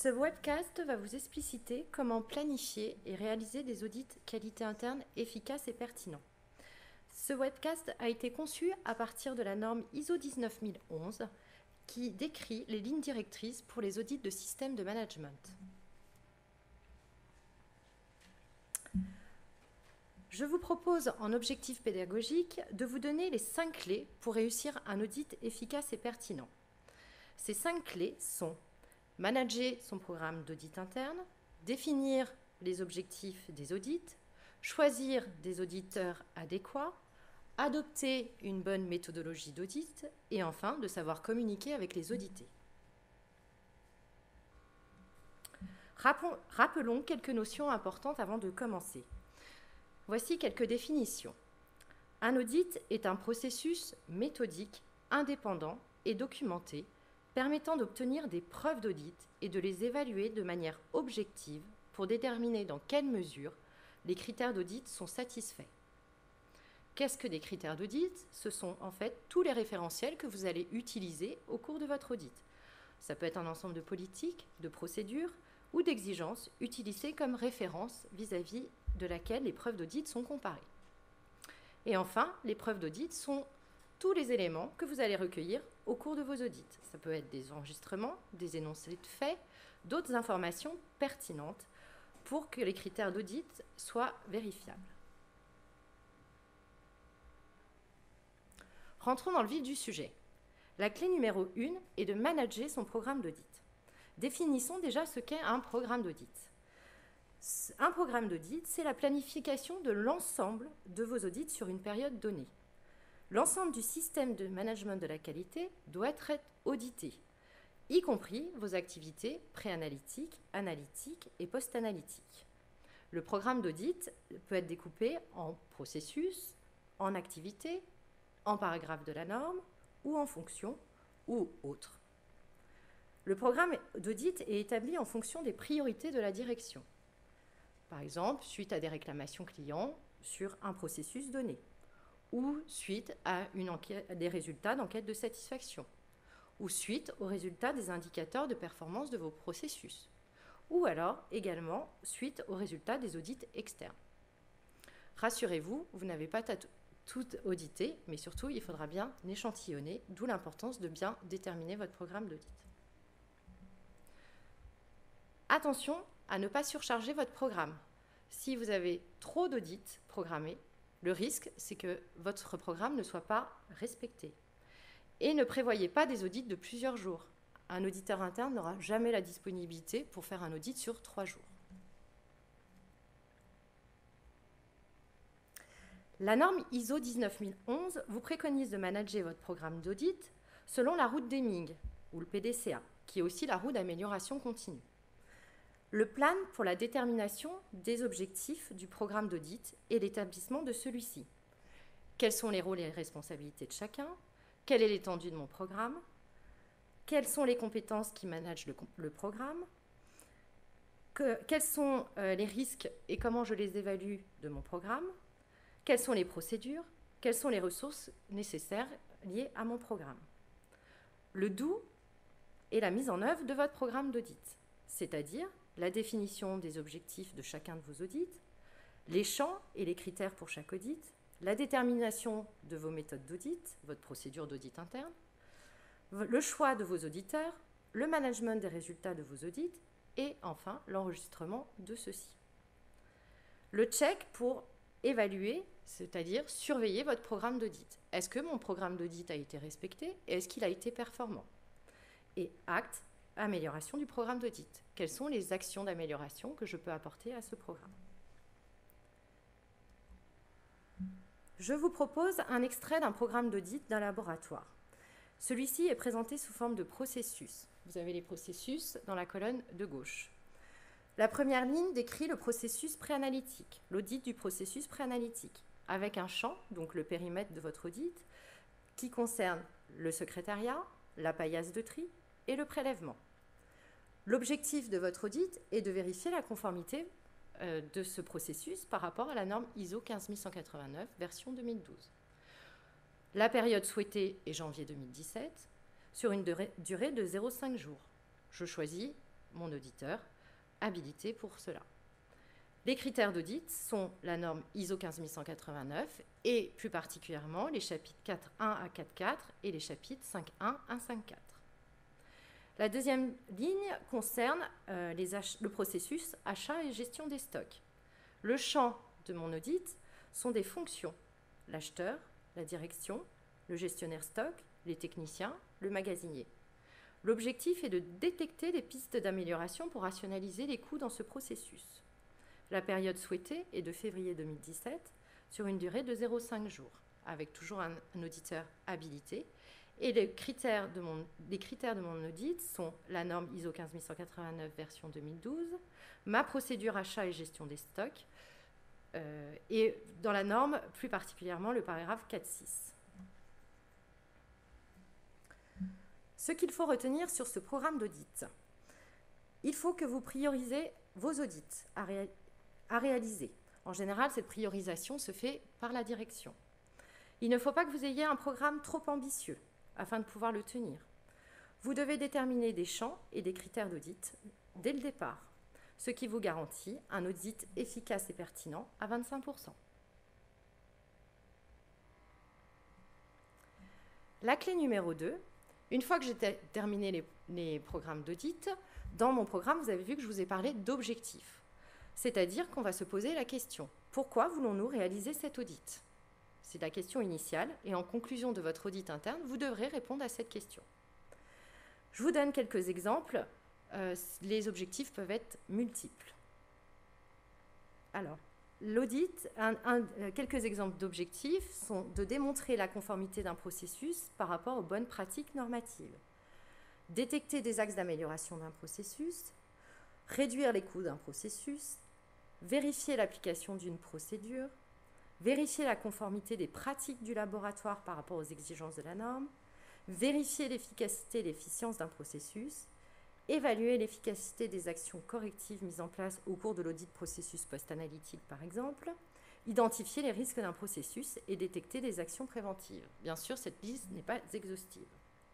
Ce webcast va vous expliciter comment planifier et réaliser des audits qualité interne efficaces et pertinents. Ce webcast a été conçu à partir de la norme ISO 19011 qui décrit les lignes directrices pour les audits de systèmes de management. Je vous propose en objectif pédagogique de vous donner les 5 clés pour réussir un audit efficace et pertinent. Ces 5 clés sont manager son programme d'audit interne, définir les objectifs des audits, choisir des auditeurs adéquats, adopter une bonne méthodologie d'audit et enfin de savoir communiquer avec les audités. Rappelons quelques notions importantes avant de commencer. Voici quelques définitions. Un audit est un processus méthodique, indépendant et documenté permettant d'obtenir des preuves d'audit et de les évaluer de manière objective pour déterminer dans quelle mesure les critères d'audit sont satisfaits. Qu'est-ce que des critères d'audit? Ce sont en fait tous les référentiels que vous allez utiliser au cours de votre audit. Ça peut être un ensemble de politiques, de procédures ou d'exigences utilisées comme référence vis-à-vis de laquelle les preuves d'audit sont comparées. Et enfin, les preuves d'audit sont tous les éléments que vous allez recueillir au cours de vos audits. Ça peut être des enregistrements, des énoncés de faits, d'autres informations pertinentes pour que les critères d'audit soient vérifiables. Rentrons dans le vif du sujet. La clé numéro 1 est de manager son programme d'audit. Définissons déjà ce qu'est un programme d'audit. Un programme d'audit, c'est la planification de l'ensemble de vos audits sur une période donnée. L'ensemble du système de management de la qualité doit être audité, y compris vos activités préanalytiques, analytiques et post-analytiques. Le programme d'audit peut être découpé en processus, en activités, en paragraphes de la norme ou en fonctions ou autres. Le programme d'audit est établi en fonction des priorités de la direction. Par exemple, suite à des réclamations clients sur un processus donné, ou suite à des résultats d'enquête de satisfaction, ou suite aux résultats des indicateurs de performance de vos processus, ou alors également suite aux résultats des audits externes. Rassurez-vous, vous n'avez pas tout audité, mais surtout il faudra bien échantillonner, d'où l'importance de bien déterminer votre programme d'audit. Attention à ne pas surcharger votre programme. Si vous avez trop d'audits programmés, le risque, c'est que votre programme ne soit pas respecté. Et ne prévoyez pas des audits de plusieurs jours. Un auditeur interne n'aura jamais la disponibilité pour faire un audit sur 3 jours. La norme ISO 19011 vous préconise de manager votre programme d'audit selon la route Deming, ou le PDCA, qui est aussi la roue d'amélioration continue. Le plan pour la détermination des objectifs du programme d'audit et l'établissement de celui-ci. Quels sont les rôles et les responsabilités de chacun? Quelle est l'étendue de mon programme? Quelles sont les compétences qui managent le programme? Quels sont les risques et comment je les évalue de mon programme? Quelles sont les procédures? Quelles sont les ressources nécessaires liées à mon programme? Le d'où est la mise en œuvre de votre programme d'audit, c'est-à-dire la définition des objectifs de chacun de vos audits, les champs et les critères pour chaque audit, la détermination de vos méthodes d'audit, votre procédure d'audit interne, le choix de vos auditeurs, le management des résultats de vos audits et enfin l'enregistrement de ceux-ci. Le check pour évaluer, c'est-à-dire surveiller votre programme d'audit. Est-ce que mon programme d'audit a été respecté et est-ce qu'il a été performant? Et acte, amélioration du programme d'audit. Quelles sont les actions d'amélioration que je peux apporter à ce programme? Je vous propose un extrait d'un programme d'audit d'un laboratoire. Celui-ci est présenté sous forme de processus. Vous avez les processus dans la colonne de gauche. La première ligne décrit le processus préanalytique, l'audit du processus préanalytique, avec un champ, donc le périmètre de votre audit, qui concerne le secrétariat, la paillasse de tri et le prélèvement. L'objectif de votre audit est de vérifier la conformité de ce processus par rapport à la norme ISO 15189, version 2012. La période souhaitée est janvier 2017, sur une durée de 0,5 jours. Je choisis mon auditeur, habilité pour cela. Les critères d'audit sont la norme ISO 15189 et plus particulièrement les chapitres 4.1 à 4.4 et les chapitres 5.1 à 5.4. La deuxième ligne concerne le processus achat et gestion des stocks. Le champ de mon audit sont des fonctions, l'acheteur, la direction, le gestionnaire stock, les techniciens, le magasinier. L'objectif est de détecter des pistes d'amélioration pour rationaliser les coûts dans ce processus. La période souhaitée est de février 2017 sur une durée de 0,5 jours, avec toujours un auditeur habilité. Et les critères de mon audit sont la norme ISO 15189 version 2012, ma procédure achat et gestion des stocks, et dans la norme, plus particulièrement, le paragraphe 4.6. Ce qu'il faut retenir sur ce programme d'audit. Il faut que vous priorisez vos audits à réaliser. En général, cette priorisation se fait par la direction. Il ne faut pas que vous ayez un programme trop ambitieux afin de pouvoir le tenir. Vous devez déterminer des champs et des critères d'audit dès le départ, ce qui vous garantit un audit efficace et pertinent à 25%. La clé numéro 2, une fois que j'ai terminé les programmes d'audit, dans mon programme, vous avez vu que je vous ai parlé d'objectifs. C'est-à-dire qu'on va se poser la question, pourquoi voulons-nous réaliser cet audit? C'est la question initiale et en conclusion de votre audit interne, vous devrez répondre à cette question. Je vous donne quelques exemples. Les objectifs peuvent être multiples. Alors, l'audit, quelques exemples d'objectifs sont de démontrer la conformité d'un processus par rapport aux bonnes pratiques normatives, détecter des axes d'amélioration d'un processus, réduire les coûts d'un processus, vérifier l'application d'une procédure, vérifier la conformité des pratiques du laboratoire par rapport aux exigences de la norme, vérifier l'efficacité et l'efficience d'un processus, évaluer l'efficacité des actions correctives mises en place au cours de l'audit processus post-analytique par exemple, identifier les risques d'un processus et détecter des actions préventives. Bien sûr, cette liste n'est pas exhaustive.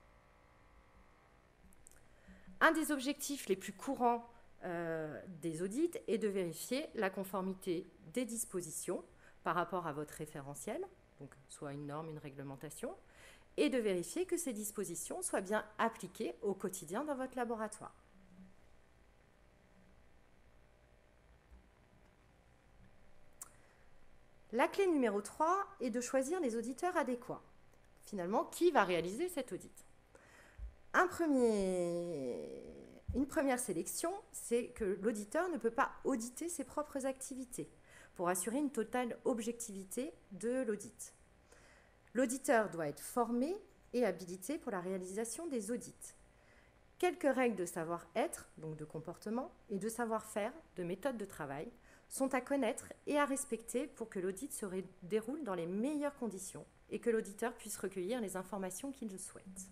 Un des objectifs les plus courants des audits est de vérifier la conformité des dispositions par rapport à votre référentiel, donc soit une norme, une réglementation, et de vérifier que ces dispositions soient bien appliquées au quotidien dans votre laboratoire. La clé numéro 3 est de choisir les auditeurs adéquats. Finalement, qui va réaliser cet audit? Une première sélection, c'est que l'auditeur ne peut pas auditer ses propres activités pour assurer une totale objectivité de l'audit. L'auditeur doit être formé et habilité pour la réalisation des audits. Quelques règles de savoir-être, donc de comportement, et de savoir-faire, de méthode de travail, sont à connaître et à respecter pour que l'audit se déroule dans les meilleures conditions et que l'auditeur puisse recueillir les informations qu'il souhaite.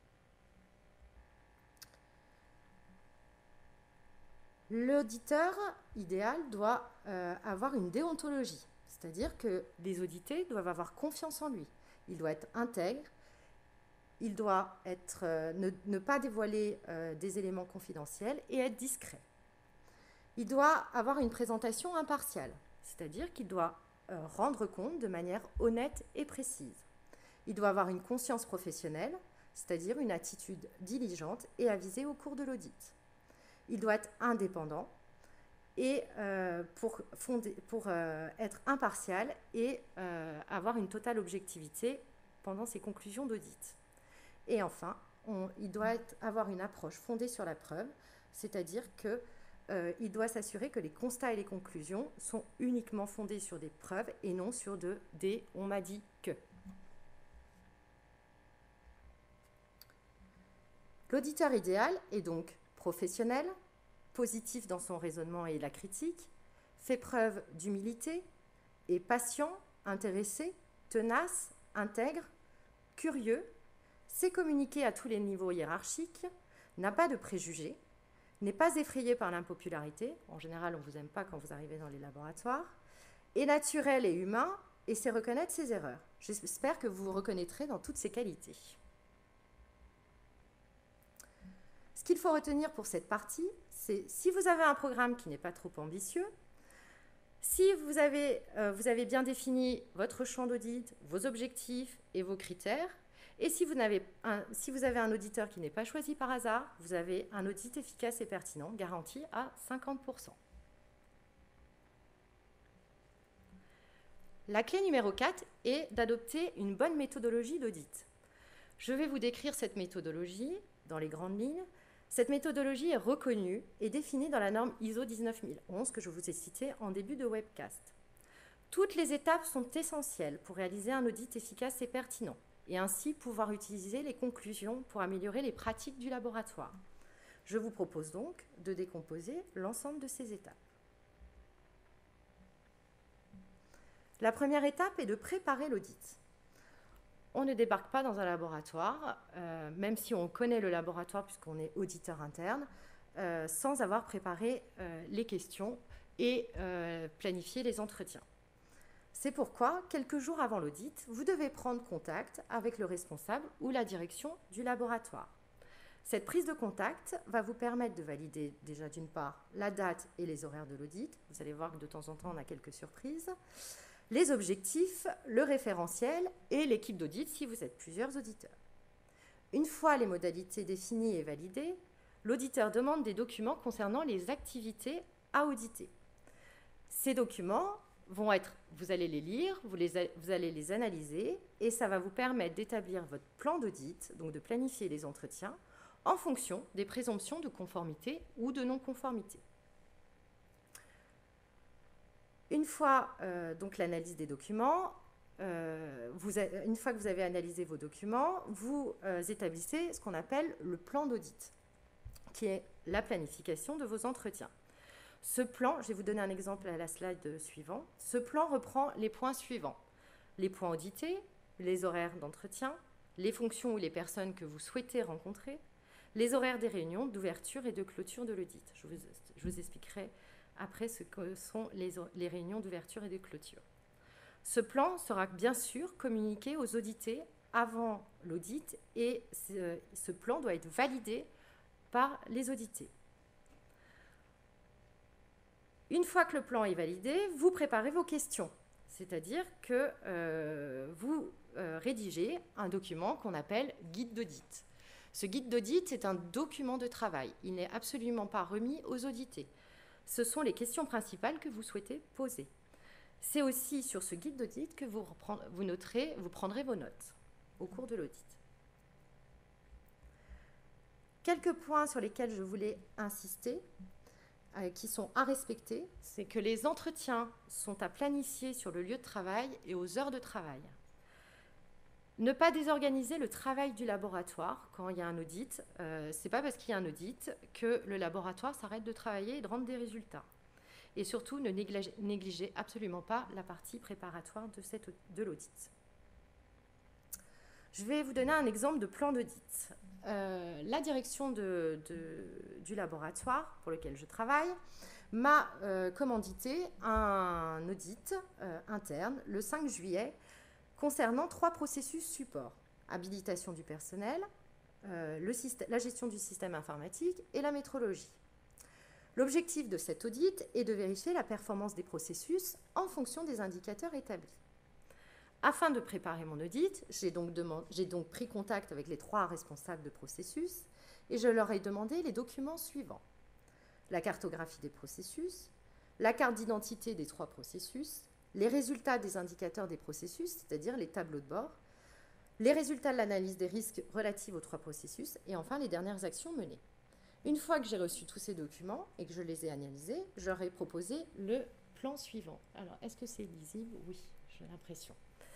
L'auditeur idéal doit avoir une déontologie, c'est-à-dire que les audités doivent avoir confiance en lui. Il doit être intègre, il doit ne pas dévoiler des éléments confidentiels et être discret. Il doit avoir une présentation impartiale, c'est-à-dire qu'il doit rendre compte de manière honnête et précise. Il doit avoir une conscience professionnelle, c'est-à-dire une attitude diligente et avisée au cours de l'audit. Il doit être indépendant et pour être impartial et avoir une totale objectivité pendant ses conclusions d'audit. Et enfin, il doit avoir une approche fondée sur la preuve, c'est-à-dire qu'il doit s'assurer que les constats et les conclusions sont uniquement fondés sur des preuves et non sur des « on m'a dit que ». L'auditeur idéal est donc professionnel, positif dans son raisonnement et la critique, fait preuve d'humilité, est patient, intéressé, tenace, intègre, curieux, sait communiquer à tous les niveaux hiérarchiques, n'a pas de préjugés, n'est pas effrayé par l'impopularité, en général on ne vous aime pas quand vous arrivez dans les laboratoires, est naturel et humain et sait reconnaître ses erreurs. J'espère que vous vous reconnaîtrez dans toutes ces qualités. Ce qu'il faut retenir pour cette partie, c'est si vous avez un programme qui n'est pas trop ambitieux, si vous avez bien défini votre champ d'audit, vos objectifs et vos critères, et si vous avez un auditeur qui n'est pas choisi par hasard, vous avez un audit efficace et pertinent, garanti à 50%. La clé numéro 4 est d'adopter une bonne méthodologie d'audit. Je vais vous décrire cette méthodologie dans les grandes lignes. Cette méthodologie est reconnue et définie dans la norme ISO 19011 que je vous ai citée en début de webcast. Toutes les étapes sont essentielles pour réaliser un audit efficace et pertinent et ainsi pouvoir utiliser les conclusions pour améliorer les pratiques du laboratoire. Je vous propose donc de décomposer l'ensemble de ces étapes. La première étape est de préparer l'audit. On ne débarque pas dans un laboratoire, même si on connaît le laboratoire puisqu'on est auditeur interne, sans avoir préparé les questions et planifié les entretiens. C'est pourquoi, quelques jours avant l'audit, vous devez prendre contact avec le responsable ou la direction du laboratoire. Cette prise de contact va vous permettre de valider déjà d'une part la date et les horaires de l'audit. Vous allez voir que de temps en temps on a quelques surprises. Les objectifs, le référentiel et l'équipe d'audit si vous êtes plusieurs auditeurs. Une fois les modalités définies et validées, l'auditeur demande des documents concernant les activités à auditer. Ces documents vont être, vous allez les lire, vous allez les analyser et ça va vous permettre d'établir votre plan d'audit, donc de planifier les entretiens en fonction des présomptions de conformité ou de non-conformité. Une fois donc l'analyse des documents, une fois que vous avez analysé vos documents, vous établissez ce qu'on appelle le plan d'audit, qui est la planification de vos entretiens. Ce plan, je vais vous donner un exemple à la slide suivante, ce plan reprend les points suivants. Les points audités, les horaires d'entretien, les fonctions ou les personnes que vous souhaitez rencontrer, les horaires des réunions d'ouverture et de clôture de l'audit. Je vous expliquerai après ce que sont les réunions d'ouverture et de clôture. Ce plan sera bien sûr communiqué aux audités avant l'audit et ce plan doit être validé par les audités. Une fois que le plan est validé, vous préparez vos questions, c'est-à-dire que vous rédigez un document qu'on appelle guide d'audit. Ce guide d'audit est un document de travail. Il n'est absolument pas remis aux audités. Ce sont les questions principales que vous souhaitez poser. C'est aussi sur ce guide d'audit que vous prendrez vos notes au cours de l'audit. Quelques points sur lesquels je voulais insister, qui sont à respecter, c'est que les entretiens sont à planifier sur le lieu de travail et aux heures de travail. Ne pas désorganiser le travail du laboratoire quand il y a un audit. Ce n'est pas parce qu'il y a un audit que le laboratoire s'arrête de travailler et de rendre des résultats. Et surtout, ne négligez absolument pas la partie préparatoire de l'audit. Je vais vous donner un exemple de plan d'audit. La direction du laboratoire pour lequel je travaille m'a commandité un audit interne le 5 juillet concernant 3 processus support, habilitation du personnel, la gestion du système informatique et la métrologie. L'objectif de cet audit est de vérifier la performance des processus en fonction des indicateurs établis. Afin de préparer mon audit, j'ai donc pris contact avec les 3 responsables de processus et je leur ai demandé les documents suivants. La cartographie des processus, la carte d'identité des 3 processus, les résultats des indicateurs des processus, c'est-à-dire les tableaux de bord, les résultats de l'analyse des risques relatifs aux 3 processus et enfin les dernières actions menées. Une fois que j'ai reçu tous ces documents et que je les ai analysés, je leur ai proposé le plan suivant. Alors, est-ce que c'est lisible? Oui, j'ai l'impression.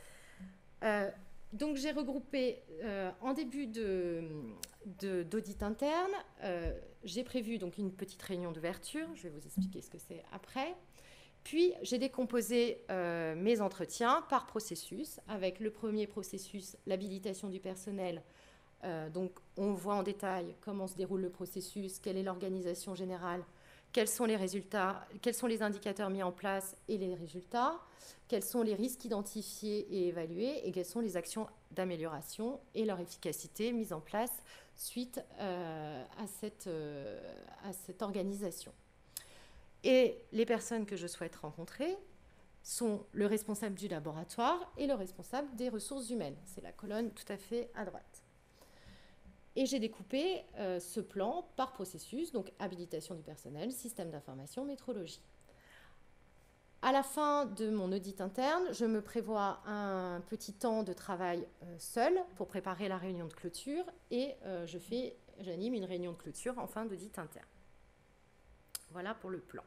Donc, j'ai regroupé en début d'audit interne, j'ai prévu donc une petite réunion d'ouverture. Je vais vous expliquer ce que c'est après. Puis, j'ai décomposé mes entretiens par processus, avec le premier processus, l'habilitation du personnel. Donc, on voit en détail comment se déroule le processus, quelle est l'organisation générale, quels sont les résultats, quels sont les indicateurs mis en place et les résultats, quels sont les risques identifiés et évalués et quelles sont les actions d'amélioration et leur efficacité mise en place suite à cette organisation. Et les personnes que je souhaite rencontrer sont le responsable du laboratoire et le responsable des ressources humaines. C'est la colonne tout à fait à droite. Et j'ai découpé ce plan par processus, donc habilitation du personnel, système d'information, métrologie. À la fin de mon audit interne, je me prévois un petit temps de travail seul pour préparer la réunion de clôture et j'anime une réunion de clôture en fin d'audit interne. Voilà pour le plan.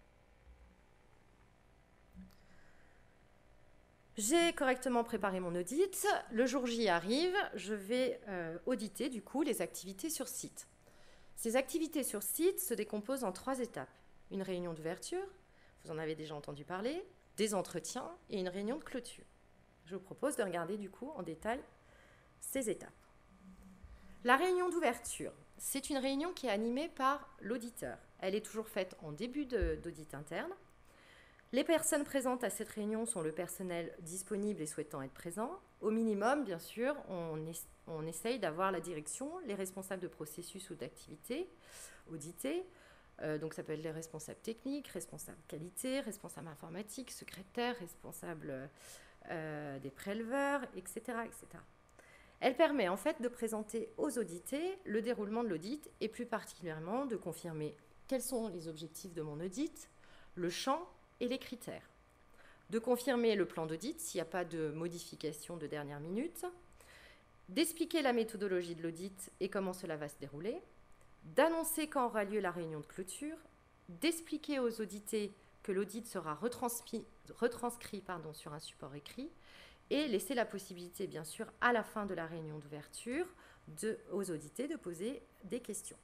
J'ai correctement préparé mon audit. Le jour J arrive, je vais auditer du coup les activités sur site. Ces activités sur site se décomposent en 3 étapes. Une réunion d'ouverture, vous en avez déjà entendu parler, des entretiens et une réunion de clôture. Je vous propose de regarder du coup en détail ces étapes. La réunion d'ouverture, c'est une réunion qui est animée par l'auditeur. Elle est toujours faite en début d'audit interne. Les personnes présentes à cette réunion sont le personnel disponible et souhaitant être présent. Au minimum, bien sûr, on essaye d'avoir la direction, les responsables de processus ou d'activité audités. Donc ça peut être les responsables techniques, responsables qualité, responsables informatiques, secrétaires, responsables des préleveurs, etc., etc. Elle permet en fait de présenter aux audités le déroulement de l'audit et plus particulièrement de confirmer quels sont les objectifs de mon audit, le champ et les critères. De confirmer le plan d'audit s'il n'y a pas de modification de dernière minute, d'expliquer la méthodologie de l'audit et comment cela va se dérouler, d'annoncer quand aura lieu la réunion de clôture, d'expliquer aux audités que l'audit sera retranscrit sur un support écrit et laisser la possibilité, bien sûr, à la fin de la réunion d'ouverture, aux audités de poser des questions.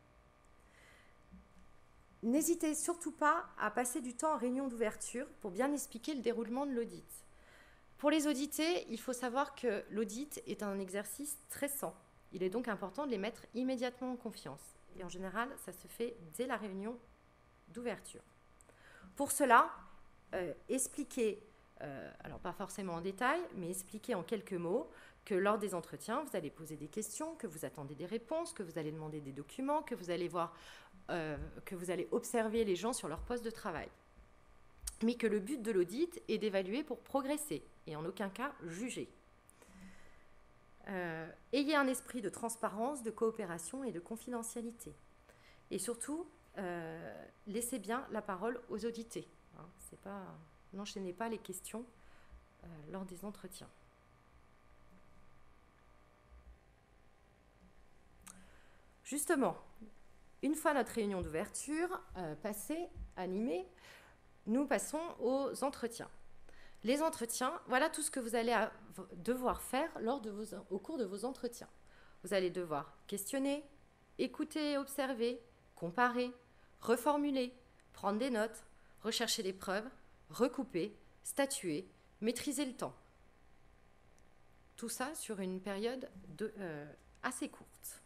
N'hésitez surtout pas à passer du temps en réunion d'ouverture pour bien expliquer le déroulement de l'audit. Pour les audités, il faut savoir que l'audit est un exercice stressant. Il est donc important de les mettre immédiatement en confiance. Et en général, ça se fait dès la réunion d'ouverture. Pour cela, expliquez, alors pas forcément en détail, mais expliquez en quelques mots que lors des entretiens, vous allez poser des questions, que vous attendez des réponses, que vous allez demander des documents, que vous allez observer les gens sur leur poste de travail. Mais que le but de l'audit est d'évaluer pour progresser et en aucun cas juger. Ayez un esprit de transparence, de coopération et de confidentialité. Et surtout, laissez bien la parole aux audités. N'enchaînez pas les questions lors des entretiens. Justement, une fois notre réunion d'ouverture passée, animée, nous passons aux entretiens. Les entretiens, voilà tout ce que vous allez devoir faire au cours de vos entretiens. Vous allez devoir questionner, écouter et observer, comparer, reformuler, prendre des notes, rechercher des preuves, recouper, statuer, maîtriser le temps. Tout ça sur une période assez courte.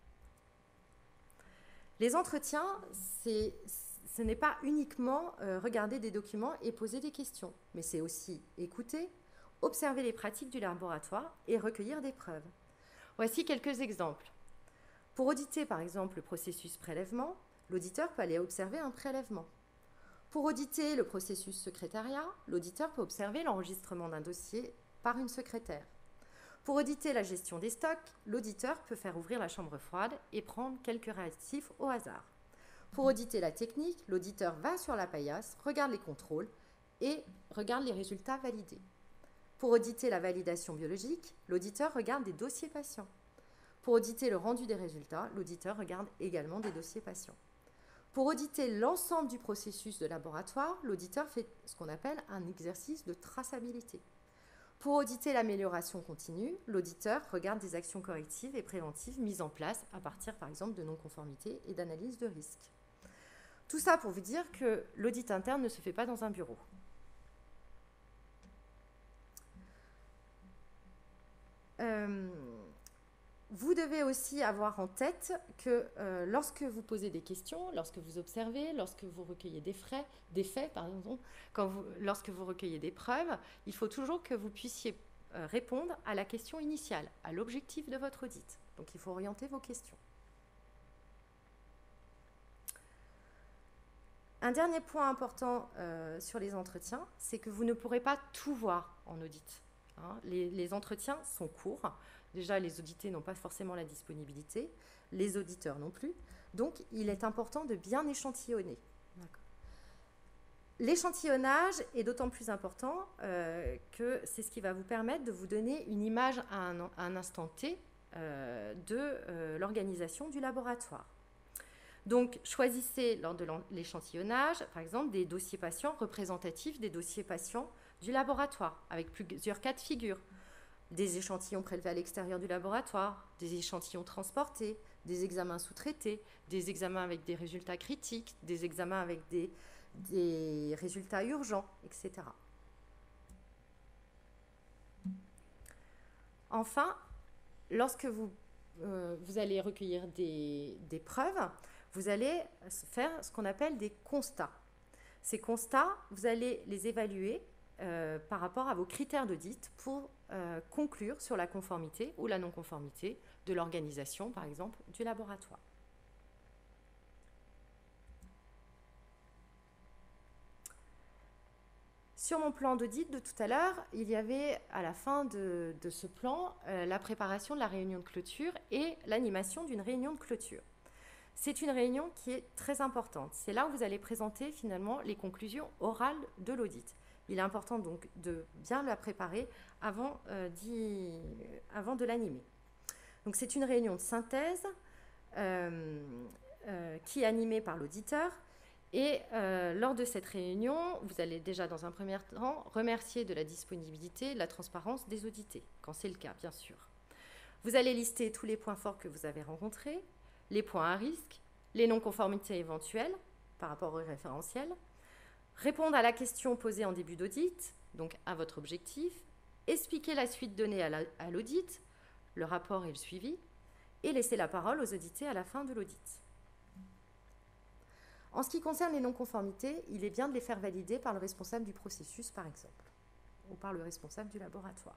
Les entretiens, ce n'est pas uniquement regarder des documents et poser des questions, mais c'est aussi écouter, observer les pratiques du laboratoire et recueillir des preuves. Voici quelques exemples. Pour auditer par exemple le processus prélèvement, l'auditeur peut aller observer un prélèvement. Pour auditer le processus secrétariat, l'auditeur peut observer l'enregistrement d'un dossier par une secrétaire. Pour auditer la gestion des stocks, l'auditeur peut faire ouvrir la chambre froide et prendre quelques réactifs au hasard. Pour auditer la technique, l'auditeur va sur la paillasse, regarde les contrôles et regarde les résultats validés. Pour auditer la validation biologique, l'auditeur regarde des dossiers patients. Pour auditer le rendu des résultats, l'auditeur regarde également des dossiers patients. Pour auditer l'ensemble du processus de laboratoire, l'auditeur fait ce qu'on appelle un exercice de traçabilité. Pour auditer l'amélioration continue, l'auditeur regarde des actions correctives et préventives mises en place à partir, par exemple, de non-conformité et d'analyse de risque. Tout ça pour vous dire que l'audit interne ne se fait pas dans un bureau. Vous devez aussi avoir en tête que lorsque vous posez des questions, lorsque vous observez, lorsque vous recueillez des faits, lorsque vous recueillez des preuves, il faut toujours que vous puissiez répondre à la question initiale, à l'objectif de votre audit. Donc, il faut orienter vos questions. Un dernier point important sur les entretiens, c'est que vous ne pourrez pas tout voir en audit. Hein. Les entretiens sont courts. Déjà, les audités n'ont pas forcément la disponibilité, les auditeurs non plus. Donc, il est important de bien échantillonner. L'échantillonnage est d'autant plus important que c'est ce qui va vous permettre de vous donner une image à un instant T de l'organisation du laboratoire. Donc, choisissez lors de l'échantillonnage, par exemple, des dossiers patients représentatifs des dossiers patients du laboratoire, avec plusieurs cas de figure. Des échantillons prélevés à l'extérieur du laboratoire, des échantillons transportés, des examens sous-traités, des examens avec des résultats critiques, des examens avec des résultats urgents, etc. Enfin, lorsque vous allez recueillir des preuves, vous allez faire ce qu'on appelle des constats. Ces constats, vous allez les évaluer par rapport à vos critères d'audit pour conclure sur la conformité ou la non-conformité de l'organisation, par exemple, du laboratoire. Sur mon plan d'audit de tout à l'heure, il y avait à la fin de ce plan la préparation de la réunion de clôture et l'animation d'une réunion de clôture. C'est une réunion qui est très importante. C'est là où vous allez présenter finalement les conclusions orales de l'audit. Il est important donc de bien la préparer avant de l'animer. Donc c'est une réunion de synthèse qui est animée par l'auditeur. Et lors de cette réunion, vous allez déjà dans un premier temps remercier de la disponibilité, de la transparence des audités, quand c'est le cas, bien sûr. Vous allez lister tous les points forts que vous avez rencontrés, les points à risque, les non-conformités éventuelles par rapport au référentiel, répondre à la question posée en début d'audit, donc à votre objectif, expliquer la suite donnée à l'audit, le rapport et le suivi, et laisser la parole aux audités à la fin de l'audit. En ce qui concerne les non-conformités, il est bien de les faire valider par le responsable du processus, par exemple, ou par le responsable du laboratoire.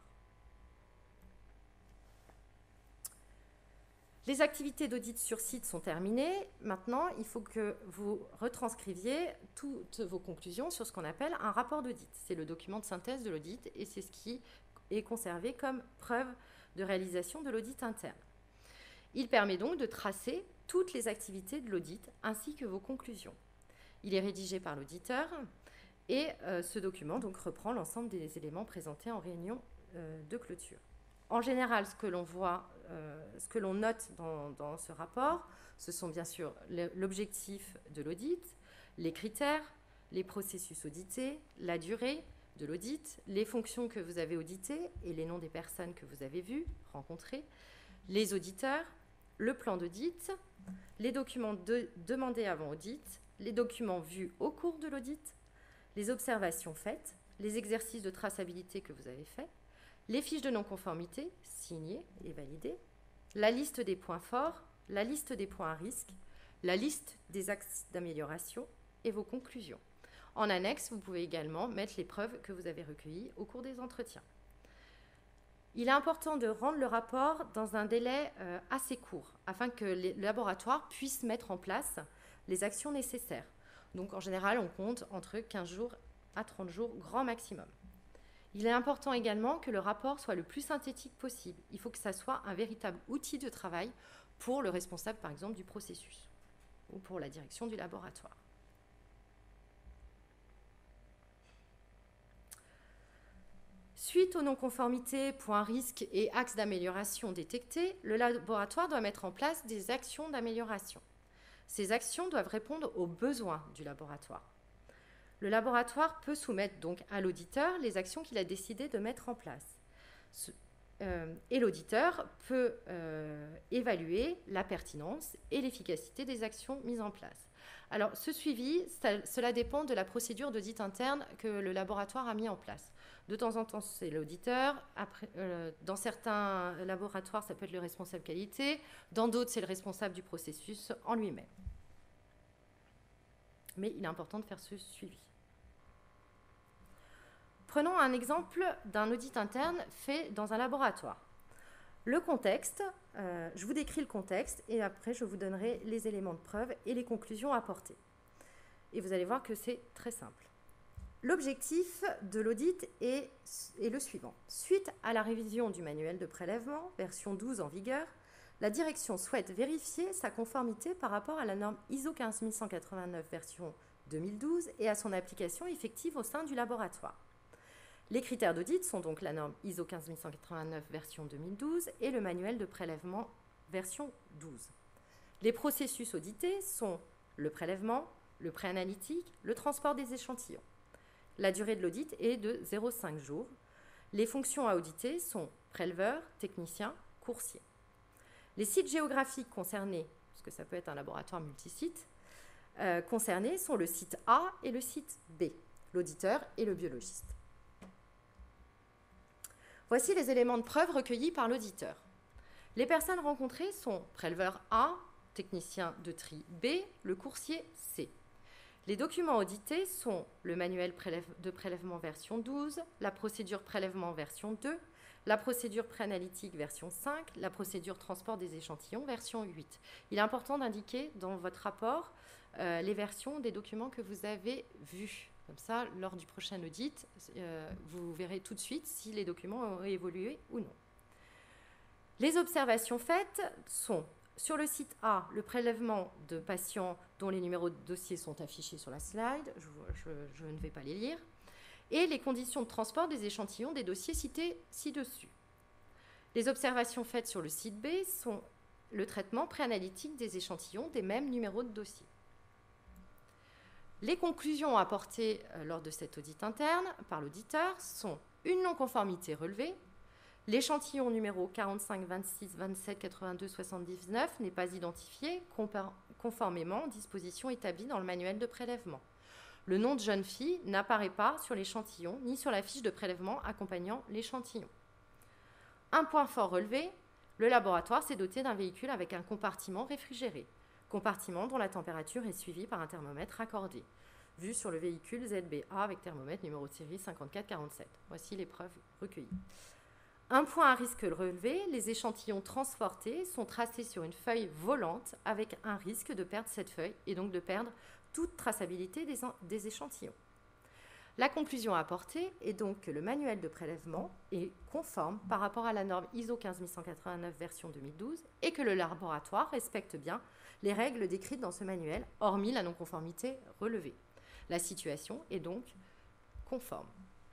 Les activités d'audit sur site sont terminées. Maintenant, il faut que vous retranscriviez toutes vos conclusions sur ce qu'on appelle un rapport d'audit. C'est le document de synthèse de l'audit et c'est ce qui est conservé comme preuve de réalisation de l'audit interne. Il permet donc de tracer toutes les activités de l'audit ainsi que vos conclusions. Il est rédigé par l'auditeur et ce document donc reprend l'ensemble des éléments présentés en réunion de clôture. En général, ce que l'on voit, ce que l'on note dans ce rapport, ce sont bien sûr l'objectif de l'audit, les critères, les processus audités, la durée de l'audit, les fonctions que vous avez auditées et les noms des personnes que vous avez vues, rencontrées, les auditeurs, le plan d'audit, les documents demandés avant audit, les documents vus au cours de l'audit, les observations faites, les exercices de traçabilité que vous avez faits, les fiches de non-conformité signées et validées, la liste des points forts, la liste des points à risque, la liste des axes d'amélioration et vos conclusions. En annexe, vous pouvez également mettre les preuves que vous avez recueillies au cours des entretiens. Il est important de rendre le rapport dans un délai assez court afin que le laboratoire puisse mettre en place les actions nécessaires. Donc en général, on compte entre 15 jours à 30 jours, grand maximum. Il est important également que le rapport soit le plus synthétique possible. Il faut que ça soit un véritable outil de travail pour le responsable, par exemple, du processus ou pour la direction du laboratoire. Suite aux non-conformités, points risques et axes d'amélioration détectés, le laboratoire doit mettre en place des actions d'amélioration. Ces actions doivent répondre aux besoins du laboratoire. Le laboratoire peut soumettre donc à l'auditeur les actions qu'il a décidé de mettre en place. Et l'auditeur peut évaluer la pertinence et l'efficacité des actions mises en place. Alors, ce suivi, cela dépend de la procédure d'audit interne que le laboratoire a mis en place. De temps en temps, c'est l'auditeur. Dans certains laboratoires, ça peut être le responsable qualité. Dans d'autres, c'est le responsable du processus en lui-même. Mais il est important de faire ce suivi. Prenons un exemple d'un audit interne fait dans un laboratoire. Le contexte, je vous décris le contexte et après je vous donnerai les éléments de preuve et les conclusions apportées. Et vous allez voir que c'est très simple. L'objectif de l'audit est le suivant. Suite à la révision du manuel de prélèvement, version 12 en vigueur, la direction souhaite vérifier sa conformité par rapport à la norme ISO 15189 version 2012 et à son application effective au sein du laboratoire. Les critères d'audit sont donc la norme ISO 15189 version 2012 et le manuel de prélèvement version 12. Les processus audités sont le prélèvement, le préanalytique, le transport des échantillons. La durée de l'audit est de 0,5 jours. Les fonctions à auditer sont préleveur, technicien, coursier. Les sites géographiques concernés, parce que ça peut être un laboratoire multisite, concernés sont le site A et le site B, l'auditeur et le biologiste. Voici les éléments de preuve recueillis par l'auditeur. Les personnes rencontrées sont préleveur A, technicien de tri B, le coursier C. Les documents audités sont le manuel de prélèvement version 12, la procédure prélèvement version 2, la procédure préanalytique version 5, la procédure transport des échantillons version 8. Il est important d'indiquer dans votre rapport les versions des documents que vous avez vus. Comme ça, lors du prochain audit, vous verrez tout de suite si les documents ont évolué ou non. Les observations faites sont sur le site A, le prélèvement de patients dont les numéros de dossier sont affichés sur la slide, je ne vais pas les lire, et les conditions de transport des échantillons des dossiers cités ci-dessus. Les observations faites sur le site B sont le traitement préanalytique des échantillons des mêmes numéros de dossier. Les conclusions apportées lors de cet audit interne par l'auditeur sont une non-conformité relevée. L'échantillon numéro 45, 26, 27, 82, 79 n'est pas identifié conformément aux dispositions établies dans le manuel de prélèvement. Le nom de jeune fille n'apparaît pas sur l'échantillon ni sur la fiche de prélèvement accompagnant l'échantillon. Un point fort relevé, le laboratoire s'est doté d'un véhicule avec un compartiment réfrigéré, compartiment dont la température est suivie par un thermomètre raccordé, vu sur le véhicule ZBA avec thermomètre numéro de série 5447. Voici les preuves recueillies. Un point à risque relevé, les échantillons transportés sont tracés sur une feuille volante avec un risque de perdre cette feuille et donc de perdre toute traçabilité des échantillons. La conclusion apportée est donc que le manuel de prélèvement est conforme par rapport à la norme ISO 15189 version 2012 et que le laboratoire respecte bien les règles décrites dans ce manuel, hormis la non-conformité relevée. La situation est donc conforme.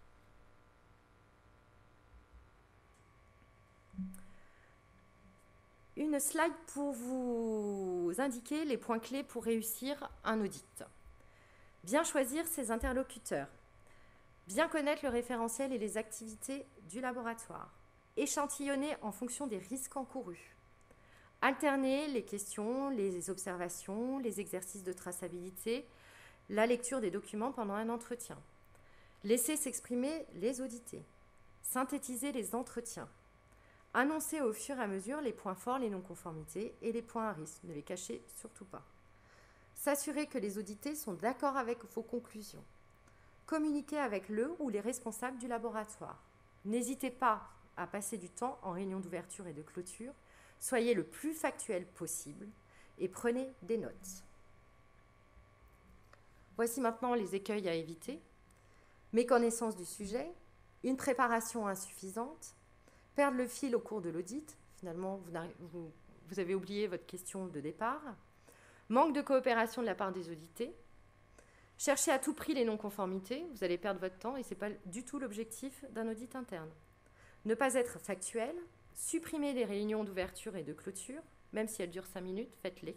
Une slide pour vous indiquer les points clés pour réussir un audit. Bien choisir ses interlocuteurs. Bien connaître le référentiel et les activités du laboratoire. Échantillonner en fonction des risques encourus. Alterner les questions, les observations, les exercices de traçabilité, la lecture des documents pendant un entretien. Laisser s'exprimer les audités. Synthétiser les entretiens. Annoncer au fur et à mesure les points forts, les non-conformités et les points à risque. Ne les cachez surtout pas. S'assurer que les audités sont d'accord avec vos conclusions. Communiquer avec le ou les responsables du laboratoire. N'hésitez pas à passer du temps en réunion d'ouverture et de clôture. Soyez le plus factuel possible et prenez des notes. Voici maintenant les écueils à éviter. Méconnaissance du sujet, une préparation insuffisante, perdre le fil au cours de l'audit, finalement vous avez oublié votre question de départ, manque de coopération de la part des audités, chercher à tout prix les non-conformités, vous allez perdre votre temps et ce n'est pas du tout l'objectif d'un audit interne. Ne pas être factuel, supprimer les réunions d'ouverture et de clôture, même si elles durent 5 minutes, faites-les.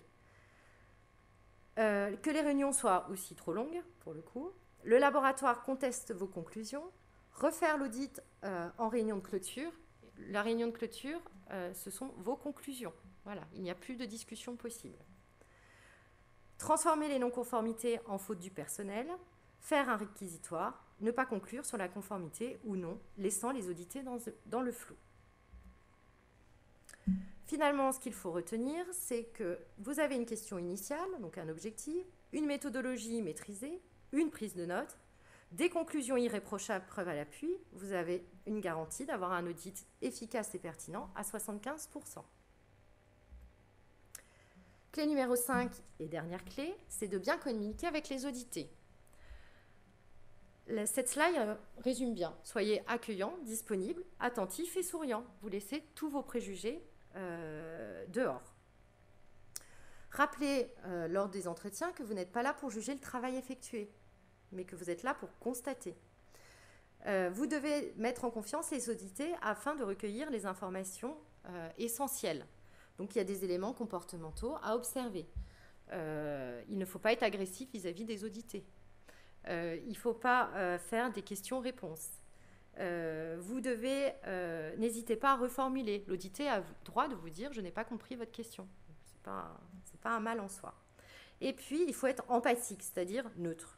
Que les réunions soient aussi trop longues, pour le coup. Le laboratoire conteste vos conclusions. Refaire l'audit en réunion de clôture. La réunion de clôture, ce sont vos conclusions. Voilà, il n'y a plus de discussion possible. Transformer les non-conformités en faute du personnel. Faire un réquisitoire. Ne pas conclure sur la conformité ou non, laissant les audités dans le flou. Finalement, ce qu'il faut retenir, c'est que vous avez une question initiale, donc un objectif, une méthodologie maîtrisée, une prise de notes, Des conclusions irréprochables, preuve à l'appui, vous avez une garantie d'avoir un audit efficace et pertinent à 75%. Clé numéro 5 et dernière clé, c'est de bien communiquer avec les audités. Cette slide résume bien. Soyez accueillant, disponible, attentif et souriant. Vous laissez tous vos préjugés dehors. Rappelez lors des entretiens que vous n'êtes pas là pour juger le travail effectué, mais que vous êtes là pour constater. Vous devez mettre en confiance les audités afin de recueillir les informations essentielles. Donc il y a des éléments comportementaux à observer. Il ne faut pas être agressif vis-à-vis des audités. Il ne faut pas faire des questions-réponses. Vous devez, n'hésitez pas à reformuler. L'audité a le droit de vous dire « je n'ai pas compris votre question ». Ce n'est pas un mal en soi. Et puis, il faut être empathique, c'est-à-dire neutre.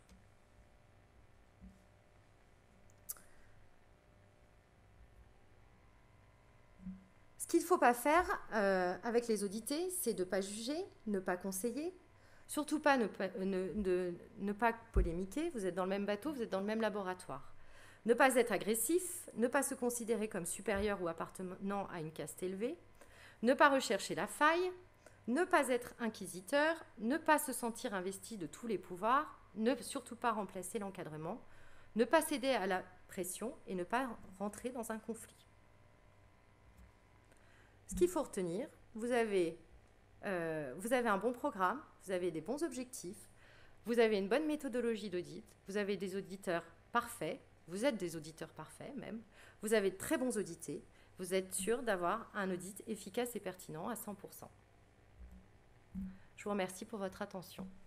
Ce qu'il ne faut pas faire avec les audités, c'est de ne pas juger, ne pas conseiller, surtout pas ne pas polémiquer. Vous êtes dans le même bateau, vous êtes dans le même laboratoire. Ne pas être agressif, ne pas se considérer comme supérieur ou appartenant à une caste élevée, ne pas rechercher la faille, ne pas être inquisiteur, ne pas se sentir investi de tous les pouvoirs, ne surtout pas remplacer l'encadrement, ne pas céder à la pression et ne pas rentrer dans un conflit. Ce qu'il faut retenir, vous avez un bon programme, vous avez des bons objectifs, vous avez une bonne méthodologie d'audit, vous avez des auditeurs parfaits, vous êtes des auditeurs parfaits même, vous avez de très bons audités, vous êtes sûr d'avoir un audit efficace et pertinent à 100%. Je vous remercie pour votre attention.